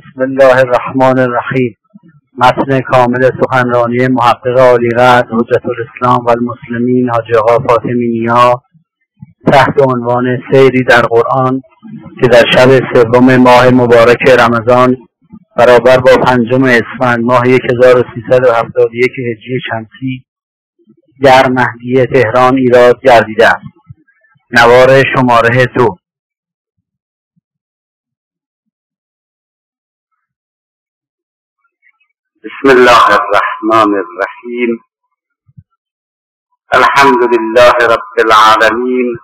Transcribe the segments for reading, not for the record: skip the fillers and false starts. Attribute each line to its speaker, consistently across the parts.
Speaker 1: بسم الله الرحمن الرحیم. متن کامل سخنرانی محقق عالیقدر حجت الاسلام و المسلمین حاجی آقا فاطمی نیا تحت عنوان سیری در قرآن که در شب سوم ماه مبارک رمضان برابر با 5 اسفند ماه 1371 هجری شمسی در مهدیه تهران ایراد گردیده است. نوار شماره 2.
Speaker 2: بسم الله الرحمن الرحیم. الحمد لله رب العالمین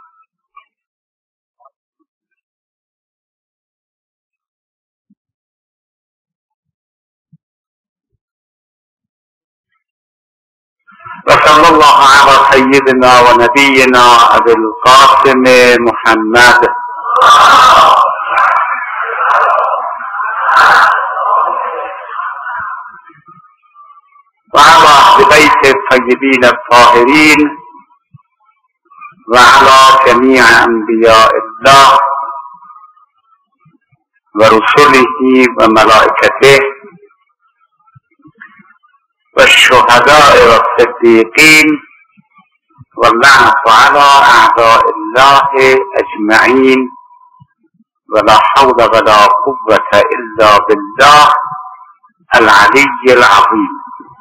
Speaker 2: و صلی الله علی سیدنا و نبینا ابی القاسم محمد و علی اهل بیت الطیبین الطاهرین و علی جمیع انبیاء الله و رسله و ملائکته و الشهداء و الصدیقین و اللعنة علی اعداء الله اجمعین و لا حول ولا قوة الا بالله العلی العظیم.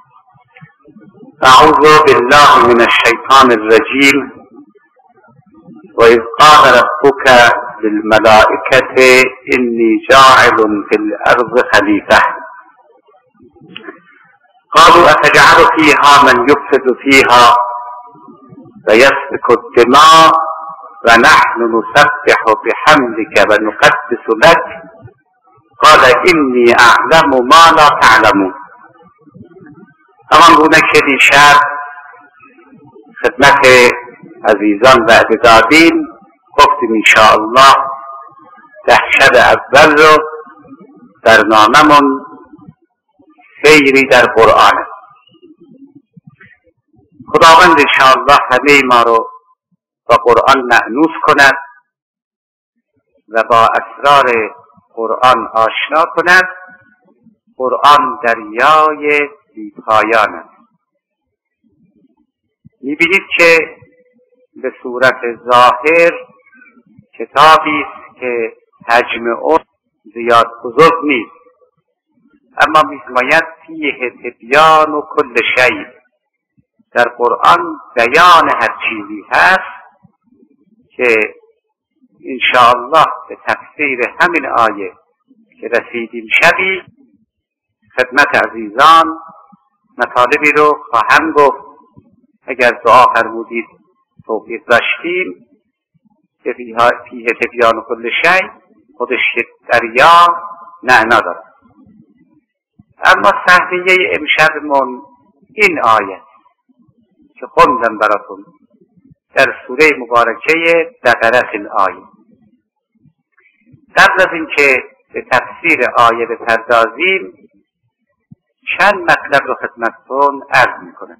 Speaker 2: اعوذ بالله من الشیطان الرجیم. و اذ قال ربک للملائکة انی جاعل فی الارض خلیفة قالوا اتجعل فيها من يفسد فيها ويسفك الدماء ونحن نسبح بحمدك ونقدس لك قال إني أعلم ما لا تعلمون. همان گونه که دیشب خدمت عزیزان وعده دادیم گفتیم انشاءالله 10 شب اول رو برنامه‌مون سیری در قرآن. خداوند انشاءالله همه ما رو با قرآن مأنوس کند و با اسرار قرآن آشنا کند. قرآن دریای بی‌پایان است. می‌بینید که به صورت ظاهر کتابی است که حجم اون زیاد بزرگ نیست، اما می‌فرماید فیه تبیان و کل شیء، در قرآن بیان هر چیزی هست که انشاءالله به تفسیر همین آیه که رسیدیم شبی خدمت عزیزان مطالبی رو خواهم گفت. اگر دعا فرمودید توفیق داشتیم که فیه تبیان و کل شیء خودش دریا معنا داره. اما صحنه امشبمون این آیه که خوندم براتون در سوره مبارکه بقره این آیه. قبل از اینکه به تفسیر آیه بپردازیم چند مطلب رو خدمتتون عرض میکنم.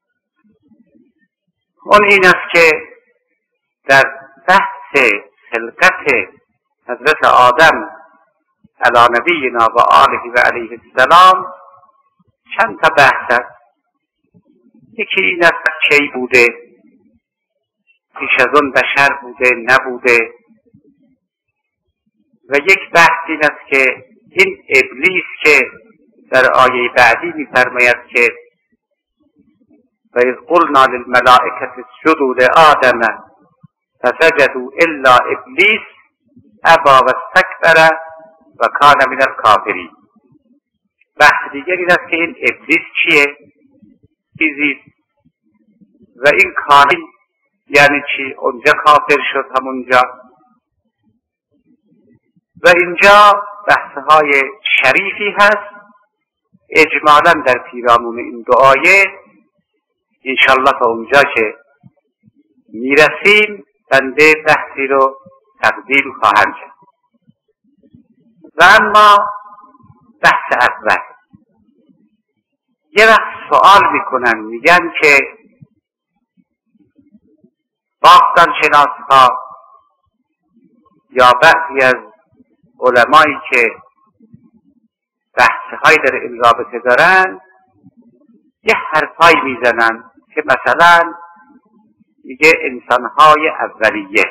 Speaker 2: اون این است که در بحث خلقت حضرت آدم علی نبینا و آله و علیه السلام چند تا بحث است. یکی این است کی بوده، پیش از اون بشر بوده نبوده، و یک بحث این است که این ابلیس که در آیه بعدی می‌فرماید که و اذ قلنا للملائکة اسجدوا لآدم فسجدوا الا ابلیس ابی واستکبر و کان من الکافرین. بحث دیگر این است که این ابلیس چیه؟ چیزی و این کامل یعنی چی؟ اونجا کافر شد همونجا. و اینجا بحث‌های شریفی هست. اجمالاً در پیرامون این دو آیه انشالله تا اونجا که میرسیم بنده بحثی رو تقدیم خواهم کرد. و اما بحث اول، یه وقت سوال میکنن، میگن که باستانشناس‌ها یا بعضی از علمایی که های در این رابطه دارن یه حرفایی میزنن که مثلا میگه انسانهای اولیه،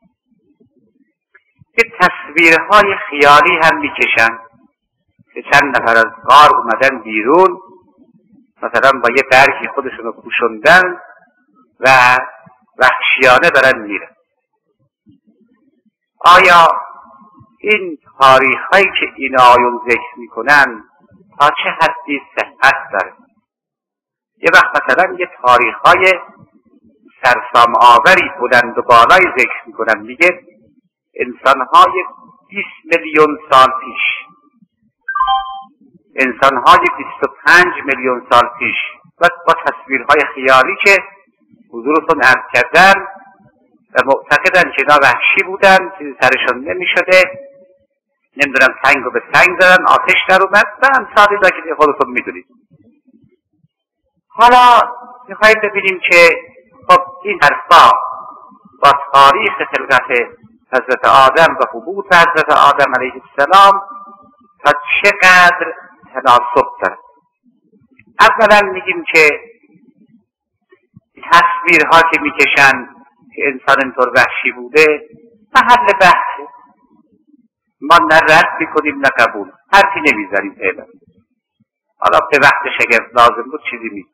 Speaker 2: که تصویرهای خیالی هم میکشن که چند نفر از غار اومدن بیرون، مثلا با یه برگی خودشون رو پوشوندن و وحشیانه دارن میرن. آیا این تاریخ‌هایی که این آیون ذکر میکنن تا چه حدی صحت داره؟ یه وقت مثلا یه تاریخ‌های سرسام آوری بلند و بالای ذکر میکنن، میگه انسان‌های 20 میلیون سال پیش، انسان‌های 25 میلیون سال پیش، و با تصویرهای خیالی که حضورتون عرض کردن و معتقدن که اینا وحشی بودن، چیزی سرشون نمیشده، نمیدونم سنگ رو به سنگ زدن، آتش در اومد و امثالی را که خودتون میدونید. حالا میخوایم ببینیم که خب این حرفا با تاریخ خلقت حضرت آدم و حبوط حضرت آدم علیه السلام تا چقدر تناسب داره. اولا میگیم که تصویرها که میکشن که انسان اینطور وحشی بوده محل بحثه، ما نه رد میکنیم نه قبول، حرفی نمیزنیم فعلا. حالا به وقتش اگر لازم بود چیزی میگیم.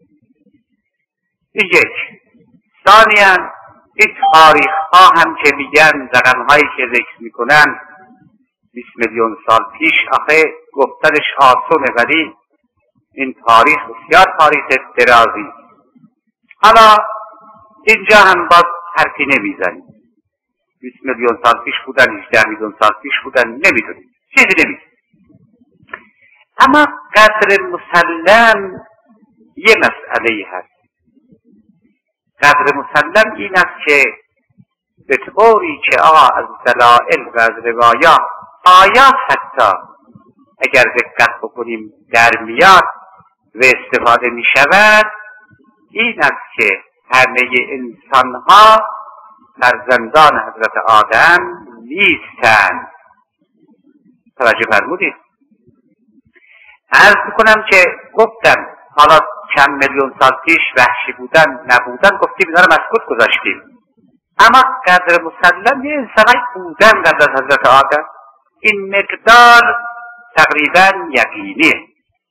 Speaker 2: این یک. ثانیاً این تاریخ ها هم که میگن رقمهایی که ذکر میکنن 20 میلیون سال پیش، آخه گفتنش آسونه ولی این تاریخ بسیار تاریخ درازی. حالا اینجا هم باز حرفی نمیزنیم، 20 میلیون سال پیش بودن، 18 میلیون سال پیش بودن، نمیدونیم، چیزی نمیدونیم. اما قدر مسلم یه مسئله هست. قدر مسلم این است که به طوری که از دلائل و از روایات آیات حتی اگر دقت بکنیم در میاد و استفاده می شود، این است که همه انسان ها فرزندان حضرت آدم نیستند. توجه فرمودید؟ عرض میکنم که گفتم حالا چند میلیون سال پیش وحشی بودن نبودن، گفتیم اینا رو مسکوت گذاشتیم، اما قدر مسلم یه انسانای بودن قبل از حضرت آدم، این مقدار تقریبا یقینیه.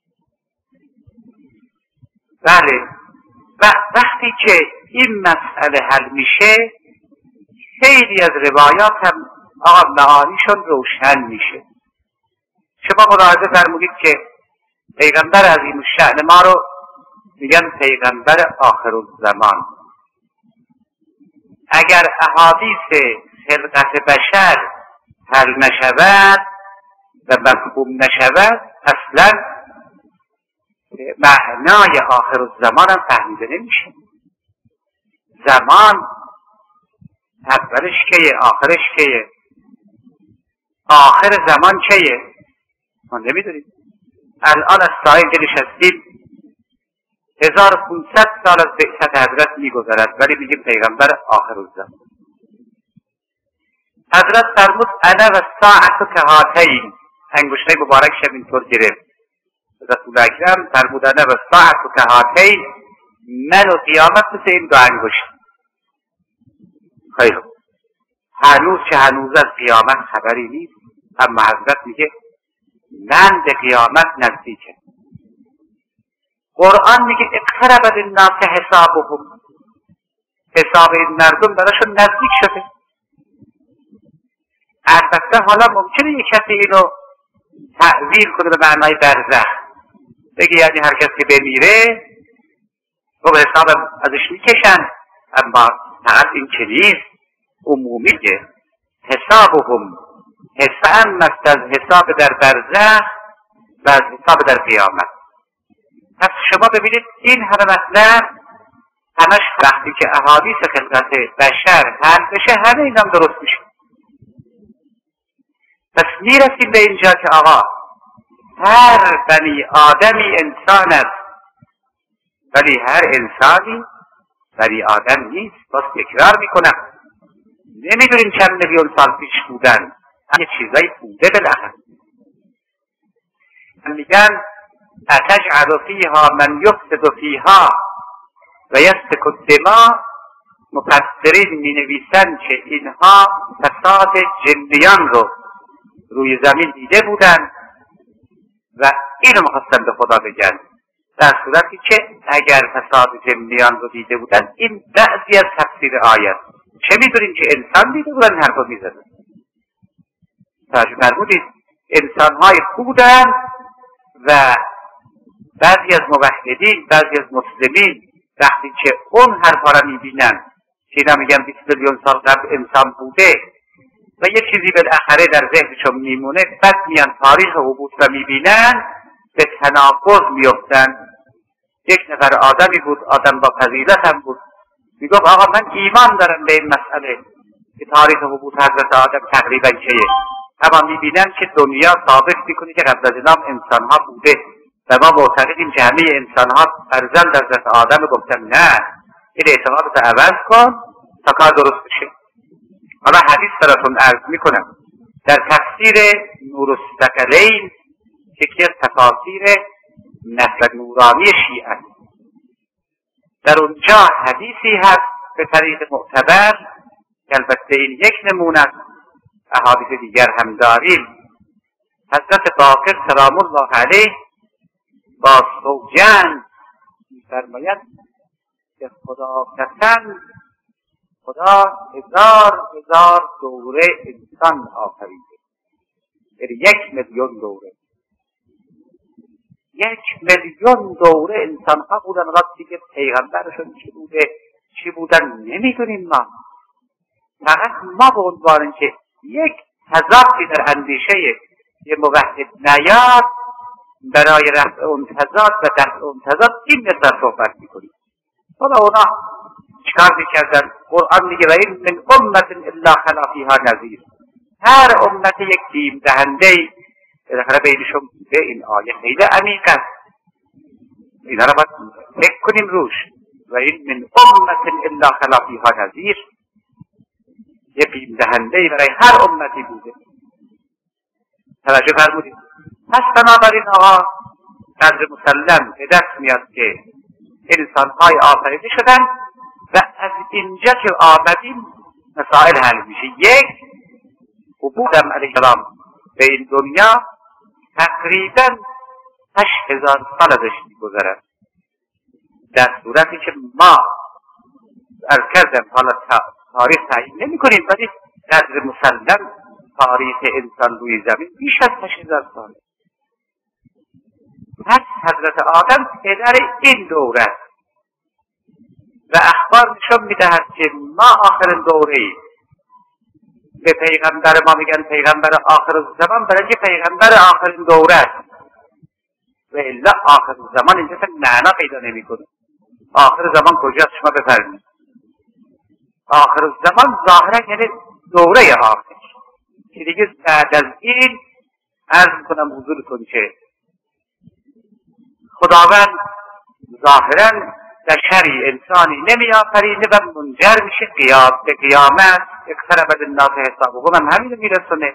Speaker 2: بله، و وقتی که این مسئله حل میشه خیلی از روایات هم معانیشون روشن میشه. شما ملاحظه فرمودید که پیغمبر عظیم الشأن ما رو میگن پیغمبر آخرالزمان. اگر احادیث خلقت بشر حل نشود و مفهوم نشود، اصلا معنای آخرالزمان هم فهمیده نمیشه. زمان اولش کیه، آخرش کیه، آخر زمان کیه، ما نمیدونیم. الان از سایه که نشستیم 1500 سال از بعثت حضرت میگذرد، ولی میگیم پیغمبر آخرالزمان. حضرت فرمود انا و الساعة کهاتین، انگشتای مبارکش اینطور گرفت. رسول اکرم فرمود انا و الساعة کهاتین، من و قیامت مثل این دو انگشت. خیلی هنوز که هنوز از قیامت خبری نیست، اما حضرت میگه من به قیامت نزدیکه. قرآن میگه اقترب للناس حسابهم، حساب این مردم براشون نزدیک شده. البته حالا ممکنه یک کسی اینو تعویل کنه به معنای برزخ، بگه یعنی هر کسی که بمیره خب حساب ازش میکشن، اما فقط این که نیست، عمومیه. حسابهم حسام است از حساب در برزخ و از حساب در قیامت. پس شما ببینید این همه مطلب همش وقتی که احادیث خلقت بشر حل بشه همه این هم درست میشه. پس میرسیم به اینجا که آقا هر بنی آدمی انسان است، ولی هر انسانی بنی آدم نیست. باز تکرار میکنم، نمیدونیم چند میلیون سال پیش بودن، یه چیزایی بوده بالاخره. میگن اتجعل فیها من یفسد فیها و یسفک الدماء، مفسرین می نویسند که اینها فساد جنیان رو روی زمین دیده بودند و اینو میخواستن به خدا بگن، در صورتی که اگر فساد جنیان رو دیده بودن این بعضی از تفسیر آیت، چه میدونیم که انسان دیده بودن حرفو میزدن. توجه فرمودید انسانهای خوب بودن و بعضی از موحدین، بعضی از مسلمین وقتی که اون حرفا را میبینن که اینا میگن 20 میلیون سال قبل انسان بوده و یه چیزی بالاخره در ذهنشون میمونه، بعد میان تاریخ حبوط را میبینن به تناقض میفتن. یک نفر آدمی بود، آدم با فضیلت هم بود، میگفت آقا من ایمان دارم به این مسئله که تاریخ حبوط حضرت آدم تقریبا چیه، اما میبینن که دنیا ثابت میکنه که قبل از اینام انسانها بوده و ما معتقدیم که همه انسانها فرزند حضرت آدم. گفتن نه، این اعتقادت عوض کن تا کار درست بشه. حالا حدیث براتون عرض میکنم در تفسیر نور الثقلین که یکی از تفاسیر مسلک نورانی شیعه، در اونجا حدیثی هست به طریق معتبر که البته این یک نمونه است، احادیث دیگر هم داریم. حضرت باقر سلام الله علیه با سوگند می‌فرماید که خدا قسم خدا هزار دوره انسان آفریده، یعنی 1 میلیون دوره، 1 میلیون دوره انسان ها بودن. وقتی که پیغمبرشون چی بودن نمیدونیم ما، فقط ما به عنوان که یک تضادی در اندیشه یه موحد نیاد برای رفع اون تضاد و دفع اون تضاد این مثل صحبت میکنیم. حالا اونا چکار میکردن؟ قرآن میگه و این من امت الا خلا فیها نذیر، هر امت یک تیم دهنده بالاخره بینشون بوده. این آیه خیلی عمیق است، اینا را باید فکر کنیم روش. و این من امت الا خلا فیها نذیر، یک تیم دهنده برای هر امتی بوده. توجه فرمودید؟ پس بنابراین آقا قدر مسلم به دست میاد که انسانهای آفریده شدن و از اینجا که آمدیم مسائل حل میشه. یک، حبوط علیه السلام به این دنیا تقریبا 8000 سال ازش میگذرد، در صورتی که ما از کردم حالا تاریخ تعیین نمی کنیم، ولی قدر مسلم تاریخ انسان روی زمین بیش از 8000 ساله. پس حضرت آدم پدر این دوره است و اخبار نشان میدهد که ما آخرین دوره ایم. به پیغمبر ما میگن پیغمبر آخر الزمان، برای اینکه پیغمبر آخرین دوره است و الا آخر الزمان اینجا معنا پیدا نمیکنه. آخر زمان کجاست شما بفرمایید؟ آخر الزمان ظاهرا یعنی دوره آخر که دیگه بعد از این عرض میکنم حضورتون که خداوند ظاهرا بشری انسانی نمی آفرینه و منجر میشه به قیامت. اقترب للناس حسابهم هم همین میرسونه.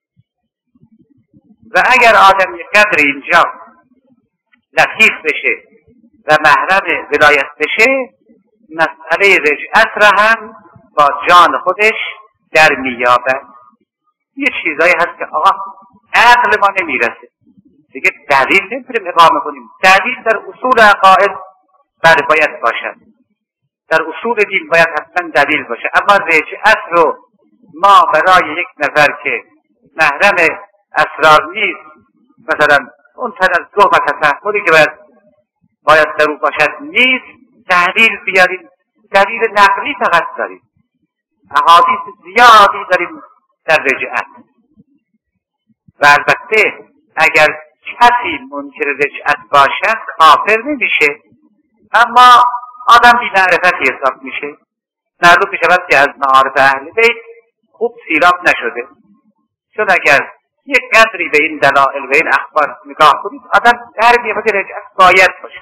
Speaker 2: و اگر آدم یک قدر اینجا لطیف بشه و محرم ولایت بشه، مسئله رجعت را هم با جان خودش در میابد. یه چیزایی هست که آقا عقل ما نمیرسه، دیگه دلیل نمیتونیم اقامه کنیم. دلیل در اصول عقاید باید باشد، در اصول دین باید حتما دلیل باشه، اما رجعت رو ما برای یک نفر که محرم اسرار نیست، مثلا اون تنزه و تفهمی که باید در او باشد نیست، دلیل بیاریم. دلیل نقلی فقط داریم، احادیث زیادی داریم در رجعت. و البته اگر کسی منکر رجعت باشد کافر نمیشه، اما آدم بی معرفتی حساب میشه. معلوم میشود که از معارف اهل بیت خوب سیراب نشده، چون اگر یک قدری به این دلائل و این اخبار نگاه کنید آدم در بیابد رجعت باید باشه.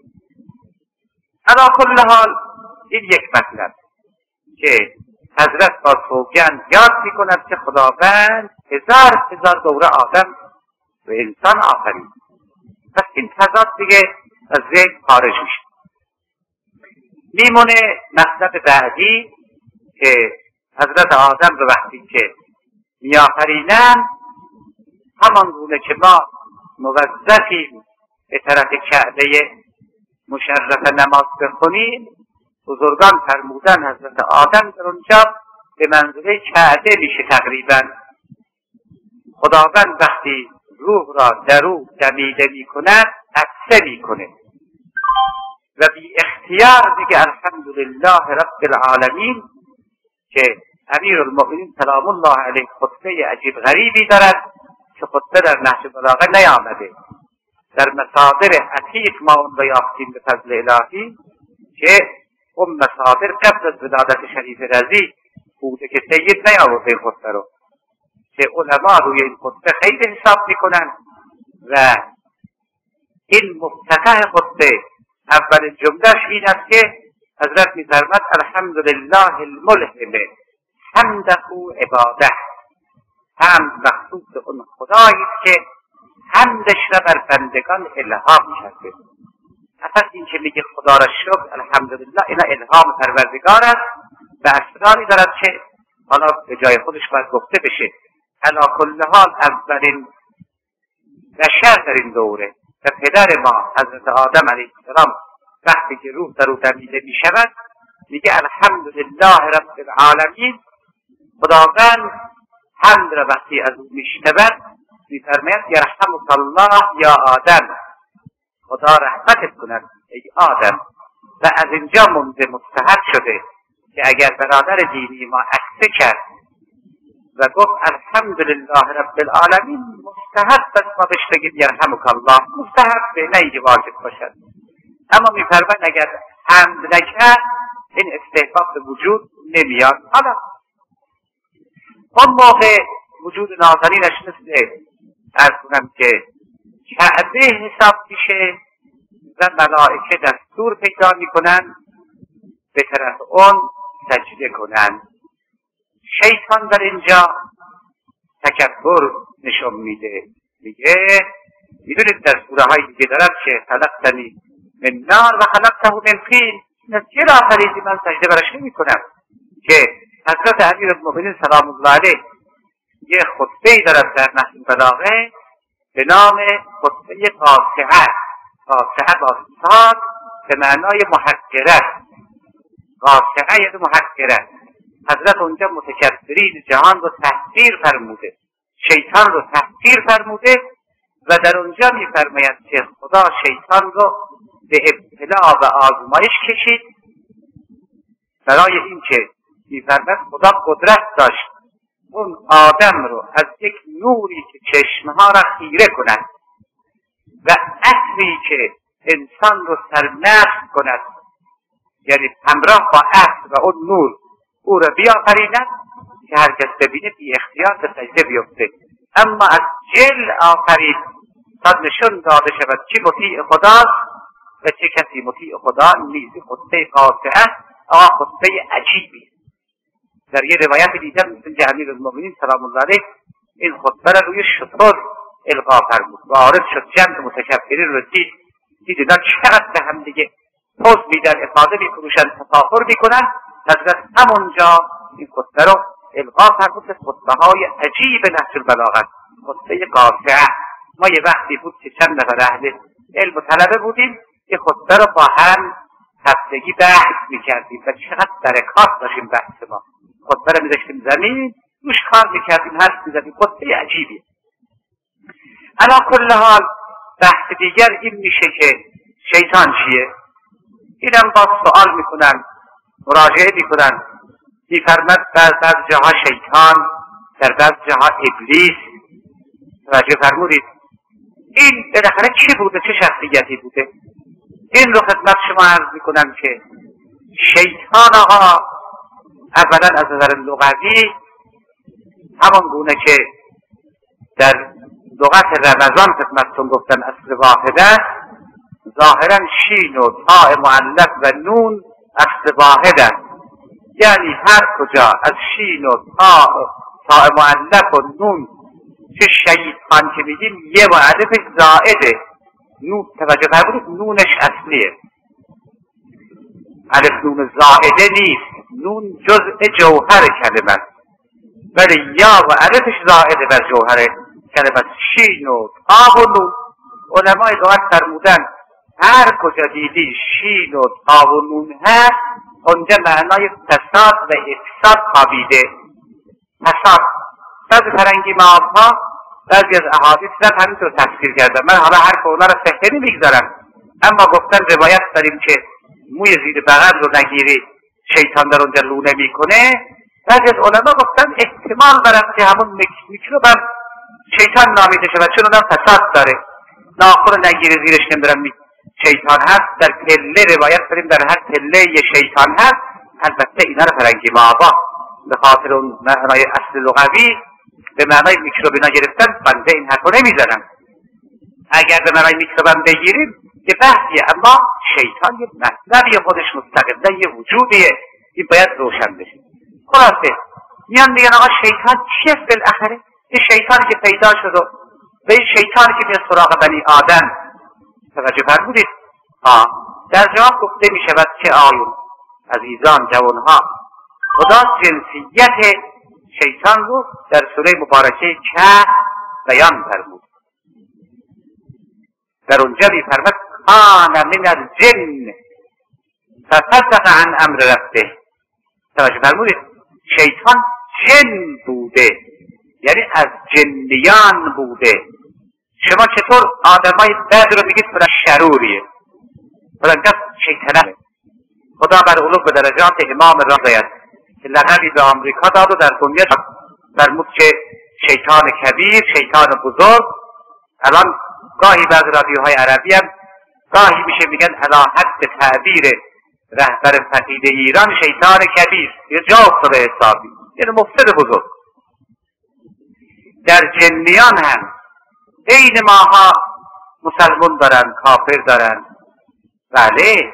Speaker 2: علی کل حال این یک مطلب که حضرت با سوگند یاد میکند که خداوند 1000 دوره آدم و انسان آفرید. پس این تضاد دیگه از ذهن خارج میشه. میمونه مطلب بعدی که حضرت آدم رو وقتی که میآفرینن همان گونه که ما موظفیم به طرف کعبه مشرف نماز بخونیم، بزرگان فرمودن حضرت آدم در اونجا به منزله کعبه میشه تقریبا. خداوند وقتی روح را در او دمیده میکند عطسه میکنه و بی اختیار میگه الحمدلله رب العالمین، که امیرالمؤمنین سلام الله علیه خطبه عجیب غریبی دارد که خطبه در نهج بلاغه نیامده. در مصادر عتیق ما اون را یافتیم به فضل الهی که اون مصادر قبل از ولادت شریف رضی بوده که سید نیاورده این خطبه رو، که علما روی این خطبه خیلی حساب میکنن و این مفتتح خطبه اول جملهش این است که حضرت می‌فرماید الحمدلله الملهم حمده عباده، حمد مخصوص اون خدایی است که حمدش را بر بندگان الهام کرده. پس این که میگه خدا را شکر الحمدلله، اینا الهام پروردگار است و اسراری دارد که حالا به جای خودش باید گفته بشه. علی کل حال اولین بشر در این دوره و پدر ما حضرت آدم علیه السلام وقتی که روح در او دمیده می شود میگه الحمدلله رب العالمین. خداوند حمد را وقتی از او میشنود میفرماید یرحمک الله یا آدم، خدا رحمتت کند ای آدم. و از اینجا مونده مستحب شده که اگر برادر دینی ما عکسه کرد و گفت الحمدلله رب العالمین، مستحب است ما بهش بگیم یرحمک الله، مستحب به نه اینکه واجب باشد. اما میفرماید اگر حمد نکرد این استحباب به وجود نمیاد. حالا اون موقع وجود نازنینش مثل عرض کنم که کعبه حساب میشه و ملائکه دستور پیدا میکنن به طرف اون سجده کنن. شیطان در اینجا تکبر نشون میده، میگه میدونید در سوره های دیگه دارد که خلقتنی من نار و خلقته من طین، چه را آفریدی من سجده برش نمی کنم. که حضرت امیرالمؤمنین سلام الله علیه یه خطبه‌ای دارد در نهج بلاغه به نام خطبه قاطعه. قاطعه با صاد به معنای محقره، قاطعه یعنی محقره. حضرت اونجا متکبرین جهان رو تحقیر فرموده، شیطان رو تحقیر فرموده و در اونجا میفرماید که خدا شیطان رو به ابتلا و آزمایش کشید برای اینکه میفرماید خدا قدرت داشت اون آدم رو از یک نوری که چشمها را خیره کند و عطری که انسان رو سرنخ کند، یعنی همراه با عطر و اون نور او را بیافریند که هر کس ببینه بی اختیار به سجده بیفته. اما از جل آفرید تا نشون داده شود چی مطیع خداست و چه کسی مطیع خدا نیست. خطبه قاطعه خطبه عجیبی. در یه روایت دیدم مثل امیرالمؤمنین سلام الله علیه این خطبه را روی شتر القا فرمود. وارد شد جمع متکبرین رو دید اینا چقدر به هم دیگه پوز میدن، افاده میفروشن، تفاخر میکنن. حضرت همونجا این خطبه رو القا فرمود. خطبه های عجیب نهج البلاغه، خطبه قاطعه. ما یه وقتی بود که چند نفر اهل علم و طلبه بودیم که خطبه رو با هم هفتگی بحث میکردیم و چقدر برکات داشتیم بحث ما. خطبه رو میذاشتیم زمین روش کار میکردیم، حرف میزدیم. خطبه عجیبی. علی کل حال بحث دیگر این میشه که شیطان چیه؟ اینم باز سوال میکنن، مراجعه میکنن. میفرمد در بعض جاها شیطان، در بعض جاها ابلیس. توجه فرمودید این بالاخره چی بوده، چه شخصیتی بوده؟ این رو خدمت شما عرض میکنم که شیطان آقا اولا از نظر لغوی همان گونه که در لغت رمضان خدمتتون گفتن اصل واحده، ظاهرا شین و تاء مؤلف و نون اصل واحده، یعنی هر کجا از شین و تاء مؤلف و نون چه شیطان که میگیم یه مؤلفش زائده، نون توجه فرمودید نونش اصلیه، الف نون زائده نیست، نون جزء جوهر کلمه است، ولی یا و الفش زائده بر جوهر کلمه است. شین و تا و نون علمای لغت فرمودن هر کجا دیدی شین و تا و نون هست اونجا معنای فساد و افساد خوابیده. فساد بعضی فرنگی معابها بعضی از احادیث را همینطور تفسیر کردن. من حالا هر که اونا را صحیح نمیگذارم، اما گفتن روایت داریم که موی زیر بغل رو نگیری شیطان در اونجا لونه میکنه. بعضی از علما گفتن احتمال دارد که همون میکروب هم شیطان نامیده شود چون اونم فساد داره. ناخن رو نگیری زیرش نمیدونم شیطان هست. در پله روایت داریم در هر پله یه شیطان هست. البته اینا رو فرنگی معابا به خاطر اون معنای اصل لغوی به معنای میکروب اینا گرفتن، بنده این حرفو نمیزنم. اگر به معنای میکروب هم بگیریم که بحثیه، اما شیطان یه مطلبی خودش مستقل یه وجودیه، این باید روشن بشه. خلاصه میان میگن آقا شیطان چیه بالاخره؟ این شیطانی که پیدا شد و این شیطانی که میاد سراغ بنی آدم. توجه فرمودید؟ در جواب گفته میشود که آیون عزیزان جوانها خدا جنسیت شیطان رو در سوره مبارکه کهف بیان فرمود. در اونجا میفرماد کان من الجن ففسق عن امر ربه. توجه فرمودید؟ شیطان جن بوده، یعنی از جنیان بوده. شما چطور آدمای بد رو میگید فلان شروریه، فلان کس شیطانه؟ خدا بر علو به درجات امام رضایت که لقبی به آمریکا داد و در دنیا فرمود که شیطان کبیر، شیطان بزرگ. الان گاهی بعض رادیوهای عربی هم گاهی میشه میگن علی حد تعبیر رهبر فقید ایران شیطان کبیر یا جا افتاده حسابی، یعنی مفسد بزرگ. در جنیان هم عین ماها مسلمان دارن، کافر دارن. بله،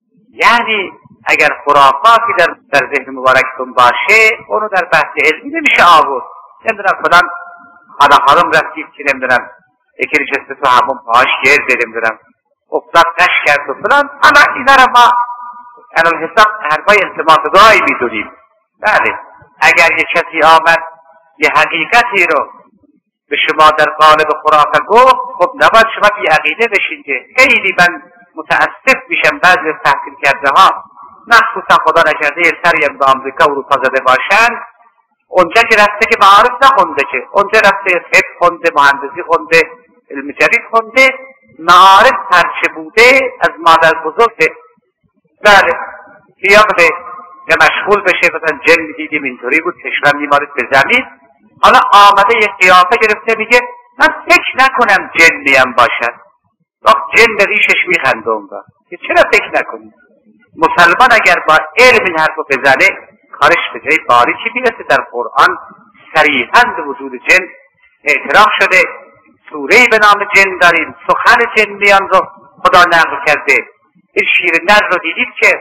Speaker 2: یعنی اگر خرافاتی در ذهن مبارکتون باشه اونو در بحث علمی نمیشه آورد. نمیدونم فلان خانم رفتید که نمیدونم یکی نشسته تو همون پاهاش گرده نمیدونم افتاد قش کرد و فلان. اما اینا را ما الان حساب حرفای التماسگاهی میدونیم. بله، اگر یه کسی آمد یه حقیقتی رو به شما در قالب خرافه گفت، خب نباید شما بی عقیده بشین. که خیلی من متاسف میشم بعضی تحقیل کرده ها، مخصوصا خدا نکرده یه سری هم به آمریکا و اروپا زده باشن، اونجا که رفته که معارف نخونده، که اونجا رفته طب خونده، مهندسی خونده، علم جدید خونده، معارف هرچه بوده از مادر بزرگه. بله، خیابه یا مشغول بشه، مثلا جن دیدیم اینطوری بود کشور میمارید به زمین. حالا آمده یه قیافه گرفته میگه من فکر نکنم جنی هم باشد. وقت جن به ریشش میخنده اونگاه که چرا فکر نکنیم؟ مسلمان اگر با علم این حرف رو بزنه کارش به جای باریکی میرسه. در قرآن صریحاً به وجود جن اعتراف شده. سوره‌ای به نام جن داریم، سخن جنیان رو خدا نقل کرده. این شیر نر رو دیدید که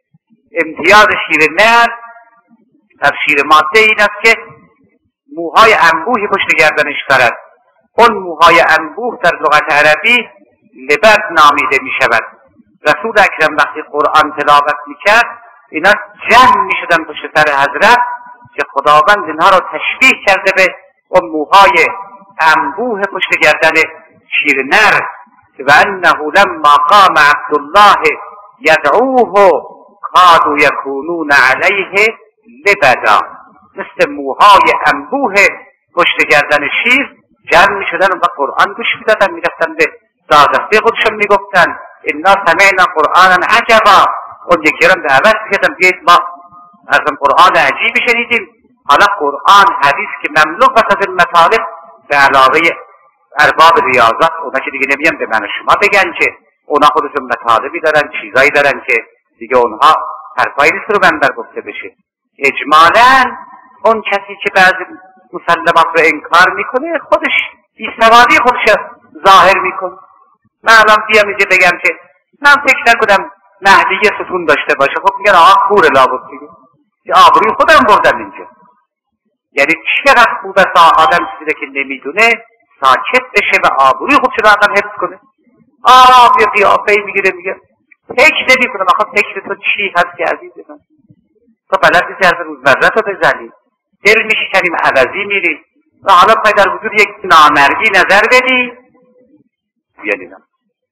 Speaker 2: امتیاز شیر نر در شیر ماده این است که موهای انبوهی پشت گردنش دارد. اون موهای انبوه در لغت عربی لبد نامیده می شود. رسول اکرم وقتی قرآن تلاوت می کرد اینا جمع می شدن پشت سر حضرت که خداوند اینها را تشبیه کرده به اون موهای انبوه پشت گردن شیر نر و انه لما قام عبدالله یدعوه کادوا یکونون علیه لبدا. مثل موهای انبوه پشت گردن شیر جمع می شدن و قرآن گوش می دادن، می رفتن به دادسته خودشون می گفتن انا سمعنا قرآنا عجبا. اون یکی را دعوت کردن بیایید ما از اون قرآن عجیبی شنیدیم. حالا قرآن حدیث که مملو بس از این مطالب به علاوه ارباب ریاضت، اونا که دیگه نمیان به من شما بگن که اونا خودشون مطالبی دارن، چیزایی دارن که دیگه اونها حرفایی نیست رو بندر گفته بشه. اجمالاً اون کسی که بعضی مسلمات رو انکار میکنه خودش بیسوادی خودش ظاهر میکنه. من الان بیام اینجا بگم که من فکر نکنم مهدی ستون داشته باشه، خب میگن آقا کوره لابد دیگه، که آبروی خودم بردم اینجا. یعنی چقدر خوب است آدم چیزی که نمیدونه ساکت بشه و آبروی خودش رو آدم حفظ کنه. آرام یه قیافه‌ای میگیره میگه فکر نمی‌کنم آخه فکر تو چی هست که عزیز من؟ تو بلد نیستی حرف روزمره تو بزنی، دل میشکنیم عوضی میری و حالا پای در وجود یک نامردی نظر بدی بیانی نه.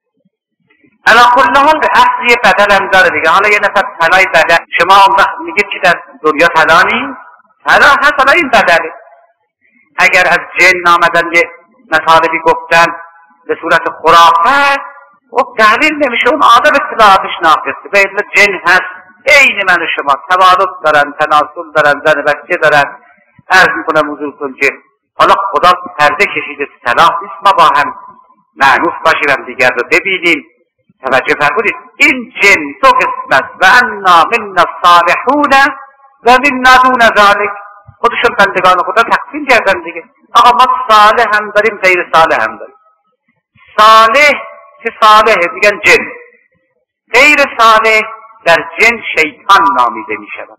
Speaker 2: علا کل حال به اصل یه بدل هم داره دیگه. حالا یه نفر طلای بدل، شما اون وقت میگید که در دنیا طلا نیست، طلا هست، حالا این بدله. اگر از جن آمدن یه مطالبی گفتن به صورت خرافت و دلیل نمیشه، اون آدم اطلاعاتش ناقصه. به علت جن هست عین من و شما، توالد دارن، تناسل دارن، زن بچه دارن. عرض میکنم حضورتون که حالا خدا پرده کشیده، صلاح نیست ما با هم معنوس باشیم هم دیگر رو ببینیم. توجه فرمودید این جن دو قسم است، و انا منا الصالحون و منا دون ذلک. خودشون بندگان خدا تقسیم کردن دیگه. آقا ما صالح هم داریم، غیر صالح هم داریم. صالح که صالح میگن جن، غیر صالح در جن شیطان نامیده میشود.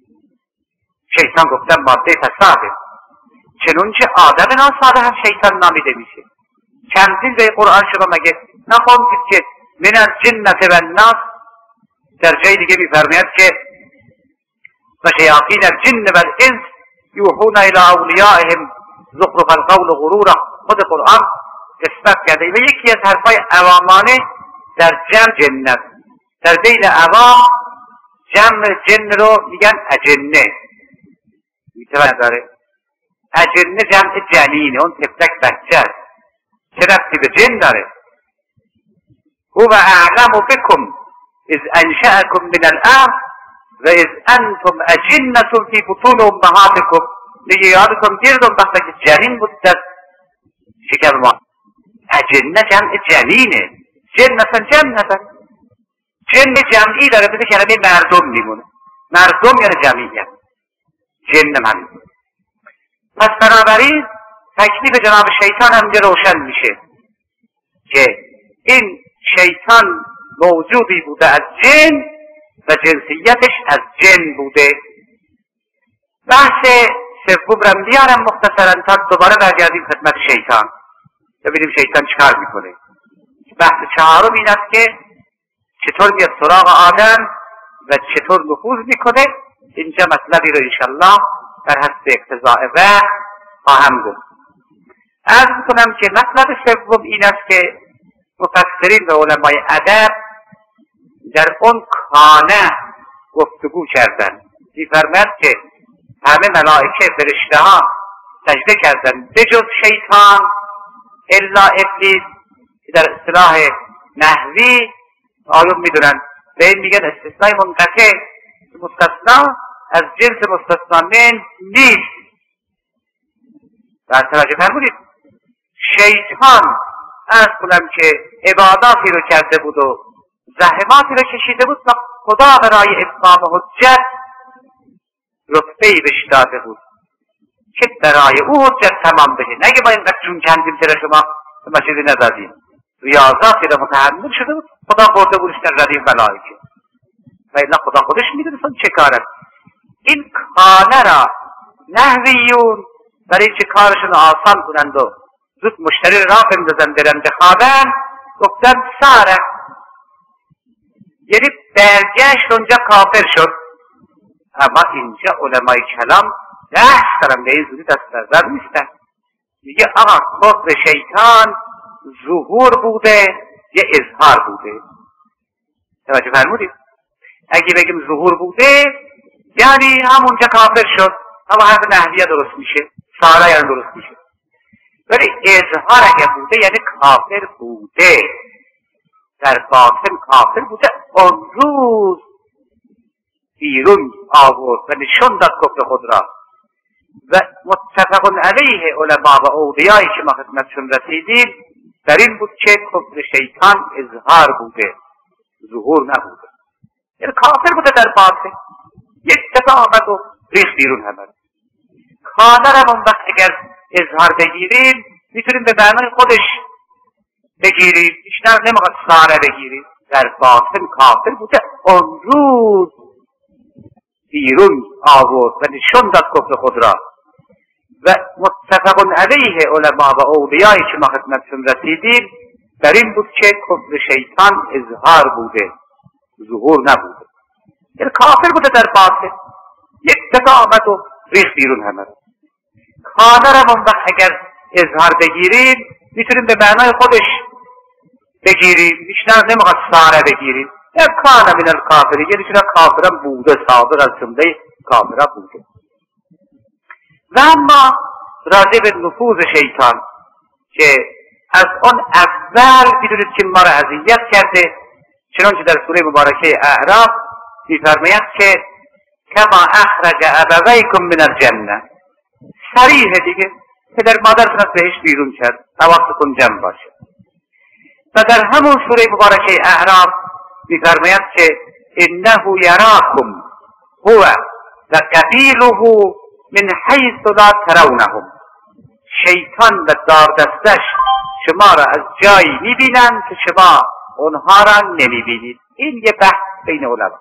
Speaker 2: شیطان گفتن ماده فساده، چنونچه آدم ناصالح هم شیطان نامیده میشه. چندین به قرآن شما مگه نخوندید که من الجنة والناس؟ در جای دیگه میفرماید که و شیاطین الجن والانس یوحون الی اولیائهم زخرف القول غرورا. خود قرآن نسبت کرده و یکی از حرفای عوامانه در جمع جنت، در بین عوام جمع جن رو میگن اجنه. میتونه داره اجنه جمع جنینه، اون تفلک بچه است، چه ربطی به جن داره؟ هو اعلم بكم اذ انشأكم من الارض و اذ انتم اجنة في بطون امهاتكم. میگه یادتون گرد اون وقتا که جنین بود در شکم ما. اجنه جمع جنینه، جن مثلا جمع نداره. جن جمعی داره، بده کلمه مردم میمونه. مردم یعنی جمعیت، جن همین. پس بنابراین تکلیف جناب شیطان هم روشن میشه که این شیطان موجودی بوده از جن و جنسیتش از جن بوده. بحث سوم را میارم مختصرا تا دوباره برگردیم خدمت شیطان، ببینیم شیطان چکار میکنه. بحث چهارم این است که چطور میاد سراغ آدم و چطور نفوذ میکنه. اینجا مطلبی رو انشالله در حسب اقتضاء وقت خواهم گفت. عرض میکنم که مطلب سوم این است که مفسرین و علمای ادب در اون خانه گفتگو کردن. می‌فرماید که همه ملائکه فرشته ها سجده کردن بجز شیطان الا ابلیس، که در اصطلاح نحوی آیون میدونن به این میگن استثنای منقطع، مستثنا از جنس مستثنا من نیست. و توجه فرمودید شیطان عرض کنم که عباداتی رو کرده بود و زحماتی رو کشیده بود و خدا برای اتمام حجت رتبه‌ای بهش داده بود که برای او حجت تمام بشه. نگه ما اینقدر جون کندیم چرا شما مسجد ندادیم. ریاضاتی رو متحمل شده بود، خدا برده بودش در ردیف ملائکه و الا خدا خودش میدونستن چه کارن. این کانه را نحویون برای چه کارشون آسان کنند و زود مشتری را بندازن برن بخوابن، گفتن ساره، یعنی برگشت اونجا کافر شد. اما اینجا علمای کلام بحث دارن، به این زودی دست نظر نیستن. میگه آقا کفر شیطان ظهور بوده یا اظهار بوده؟ توجه فرمودید؟ اگه بگیم ظهور بوده یعنی همونجا کافر شد، اما حرف نحویه درست میشه، ساره یعنی درست میشه. ولی اظهار اگه بوده یعنی کافر بوده، در باطن کافر بوده، اون روز بیرون آورد و نشون داد کفر خود را. و متفق علیه علما و اولیایی که ما خدمتشون رسیدیم در این بود که کفر شیطان اظهار بوده، ظهور نبوده، یعنی کافر بوده در باطن، یک دفعه آمد و ریخت بیرون همه. کانه را اون وقت اگر اظهار بگیریم میتونیم به معنای خودش بگیریم، بیشتر نمیخواد ساره بگیریم. در باطن کافر بوده، اون روز بیرون آورد و نشون داد کفر خود را. و متفق علیه علما و اولیایی که ما خدمتشون رسیدیم در این بود که کفر شیطان اظهار بوده، ظهور نبوده. یعنی کافر بوده در باطن، یک دفعه آمد و ریخت بیرون همه رو. کانه را اون وقت اگر اظهار بگیریم میتونیم به معنای خودش بگیریم، بیشتر نمیخواد ساره بگیریم. کانه من الکافرین، یعنی چرا کافران بوده، سابق از جمله کافران بوده. و اما راجع به نفوذ شیطان که از آن اول میدونید که ما را اذیت کرده، چنانچه در سوره مبارکه اعراف میفرماید که کما اخرج ابویکم من الجنه، صریح دیگه پدر مادرتون از بهشت بیرون کرد، حواستون جمع باشه. و در همون سوره مبارکه اعراف میفرماید که انه یراکم هو و قبیله من حیث لا ترونهم، شیطان و داردستش شما را از جایی میبینند که شما اونها را نمیبینید. این یه بحث بین علما،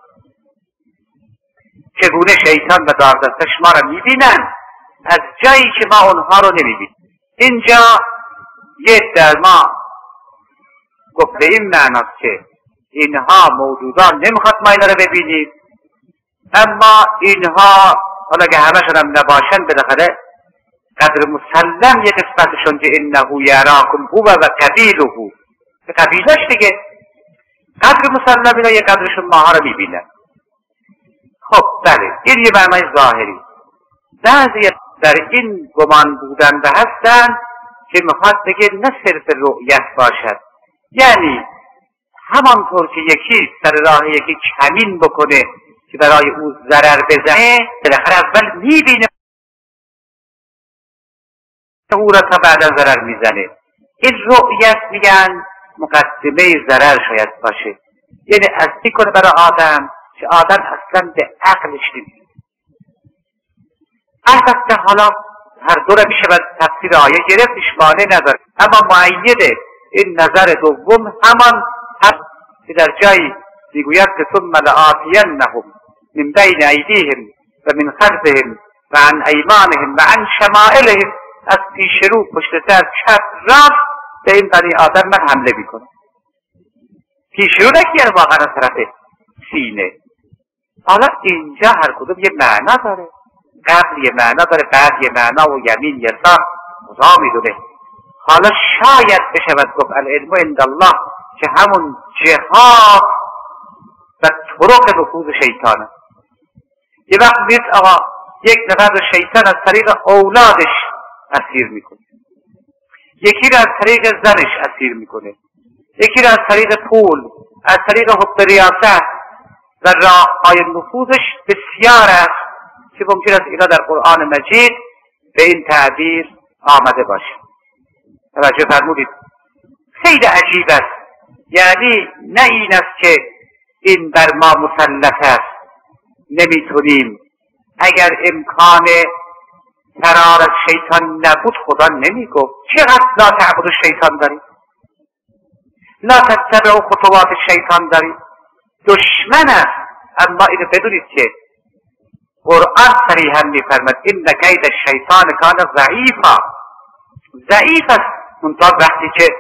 Speaker 2: چگونه شیطان و داردستش شما را میبینند از جایی که ما اونها رو نمیبینیم. اینجا یه در ما گفت به این معناست که اینها موجودان نمیخواد ما اینا رو ببینید، اما اینها حالا که همشون هم نباشن بالاخره قدر مسلم یه قسمتشون که انه یراکم هو و قبیله، به قبیلش دیگه قدر مسلم اینا یه قدرشون ماها رو میبینن. خب بله، این یه معنای ظاهری. بعضی در این گمان بودن و هستن که میخواد بگه نه صرف رؤیت باشد، یعنی همانطور که یکی سر راه یکی کمین بکنه که برای او ضرر بزنه، بالاخره اول میبینه او را تا بعدا ضرر میزنه. این رؤیت میگن مقدمه ضرر شاید باشه، یعنی از میکنه برای آدم که آدم اصلا به عقلش نمیده. البته حالا هر دو را میشه باید تفسیر آیه گرفت، اشمانه نداره، اما معیده این نظر دوم همان هست که در جایی میگوید که ثم لآتینهم من بین ایدیهم و من خلفهم و عن ایمانهم و عن شمائلهم، از پیش رو پشت سر چپ راست به این بنی آدم من حمله میکنم. پیش رو نکیه واقعا از طرف سینه. حالا اینجا هر کدوم یه معنا داره، قبل یه معنا داره، بعد یه معنا و یمین یسار خدا میدونه. حالا شاید بشود گفت العلم عند الله که همون جهات و طرق نفوذ شیطانه. یه وقت میاد آقا یک نفر شیطان از طریق اولادش اسیر میکنه، یکی را از طریق زنش اسیر میکنه، یکی را از طریق پول، از طریق حب ریاست و راههای نفوذش بسیار است که ممکن است اینا در قرآن مجید به این تعبیر آمده باشه. توجه فرمودید؟ خیلی عجیب است. یعنی نه این است که این بر ما مسلط است، نمیتونیم، اگر امکان فرار از شیطان نبود خدا نمیگفت چقدر لا تعبد شیطان دارید، لا تتبعوا خطوات شیطان دارید. دشمن است، اما اینو بدونید که قرآن صریحا میفرماد ان کید الشیطان کان ضعیفا، ضعیف است. منتها وقتی که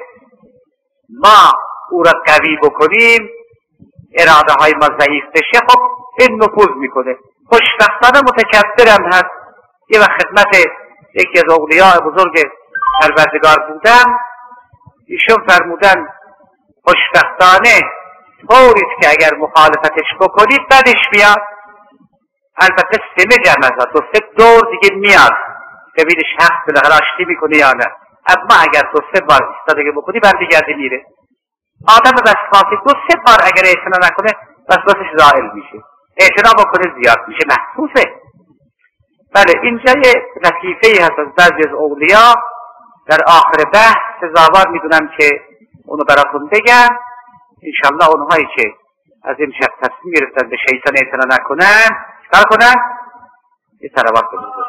Speaker 2: ما او را قوی بکنیم، اراده های ما ضعیف بشه، خب این نفوذ میکنه. خوشبختانه متکبرم هست. یه وقت خدمت یکی از اولیاء بزرگ پروردگار بودم، ایشون فرمودن خوشبختانه طوریست که اگر مخالفتش بکنید بدش میاد. البته سمه جمع است، دو سه دور دیگه میاد ببینی شخص بالاخره آشتی میکنه یا نه، اما اگر دو سه بار ایستادگی بکنی برمیگرده میره. آدم وسواسی دو سه بار اگر اعتنا نکنه وسواسش زائل میشه، اعتنا بکنه زیاد میشه، محسوسه. بله، اینجا یه لطیفه‌ای هست از بعضی از اولیا در آخر بحث سزاوار میدونم که اونو براتون بگم. انشالله اونهایی که از این شب تصمیم گرفتن به شیطان اعتنا نکنن چکار کنن؟ یه صلوات بگذارن.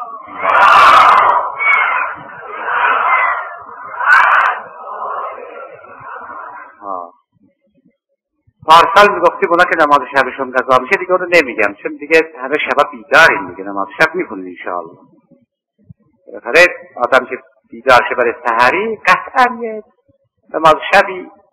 Speaker 2: پارسال میگفتیم اونا که نماز شبشون قضا میشه دیگه اونو نمیگم، چون دیگه همه شبا بیداریم دیگه، نماز شب میکنیم انشاءالله. بالاخره آدم که بیدار شه برای سحری قطعا یه نماز شبی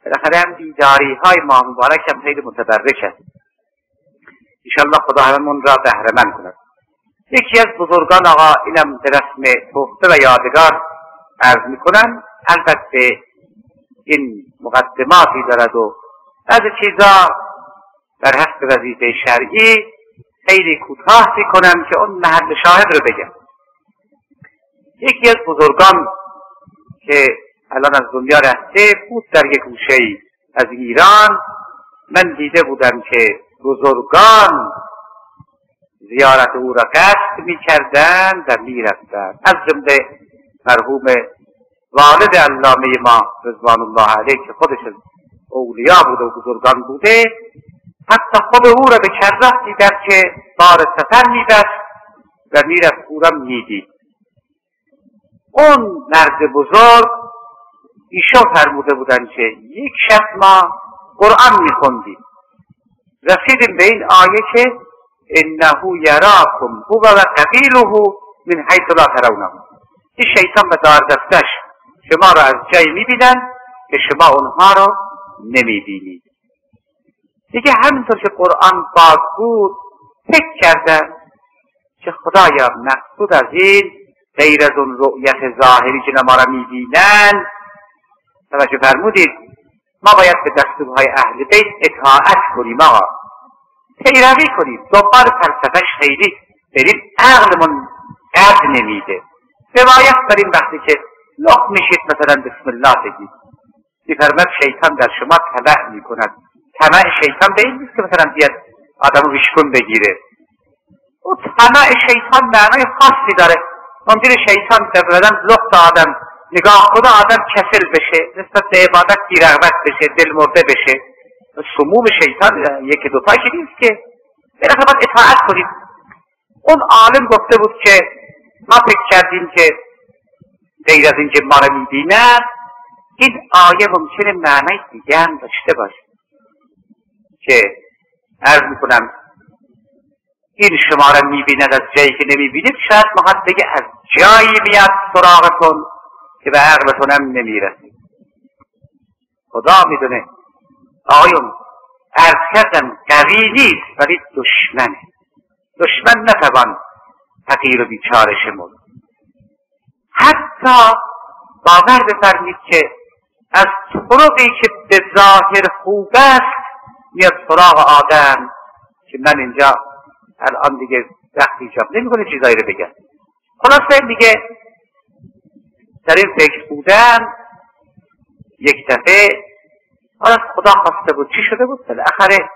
Speaker 2: بالاخره هم بیداری های ماه مبارک هم خیلی متبرک است. انشاءالله خدا هممون را بهره‌مند کند. یکی از بزرگان آقا اینم به رسم تحفه و یادگار عرض میکنم، البته این مقدماتی دارد و از چیزا در حسب وظیفه شرعی خیلی کوتاه میکنم که اون محل شاهد رو بگم. یکی از بزرگان که الان از دنیا رفته بود در یک گوشه‌ای از ایران، من دیده بودم که بزرگان زیارت او را قصد میکردند و میرفتند، از جمله مرحوم والد علامه ما رضوان الله علیه که خودش از اولیا بوده و بزرگان بوده، حتی خود او را به کرات دیدم که بار سفر میبست و میرفت او را میدید. اون مرد بزرگ ایشان فرموده بودن که یک شب ما قرآن میخوندیم، رسیدیم به این آیه که انه یراکم هو و قبیله من حیث لا ترونه. این شیطان به دار دستش شما را از جایی میبینن که شما اونها را نمیبینید. دیگه همینطور که قرآن باز بود فکر کردن که خدایا مقصود از این غیر از اون رؤیت ظاهری که ما را میبینن، توجه فرمودید، ما باید به دستورهای اهل بیت اطاعت کنیم، آقا پیروی کنیم، دنبال فلسفه‌اش خیلی بریم عقلمون قد نمیده. روایت داریم وقتی که لق میشید مثلا بسم الله بگید، میفرماد شیطان در شما طمع میکند. طمع شیطان به این نیست که مثلا بیاد آدمو ویشکون بگیره، او طمع شیطان معنای خاصی داره. ممکنه شیطان در بدن لخت آدم نگاه خدا آدم کسل بشه، نسبت به عبادت بی‌رغبت بشه، دل مرده بشه. سموم شیطان یکی دوتا که نیست که بالاخره باید اطاعت کنید. اون عالم گفته بود که ما فکر کردیم که غیر از این که ما را میبیند این آیه ممکنه معنی دیگه هم داشته باشه که عرض میکنم این شما را میبیند از جایی که نمیبینید، شاید محاد بگه از جایی میاد سراغتون که به عقلتون هم نمیرسید. خدا میدونه. آقایون عرض کردم قوی نیست ولی دشمنه. دشمن نتوان فقیر و بیچاره شمرد. حتی باور بفرمید که از طرقی که به ظاهر خوب است میاد سراغ آدم که من اینجا الان دیگه وقت ایجاب نمیکنه چیزایی رو بگم. خلاصه دیگه در این فکر بودم، یک دفعه حالا خدا خواسته بود چی شده بود، بالاخره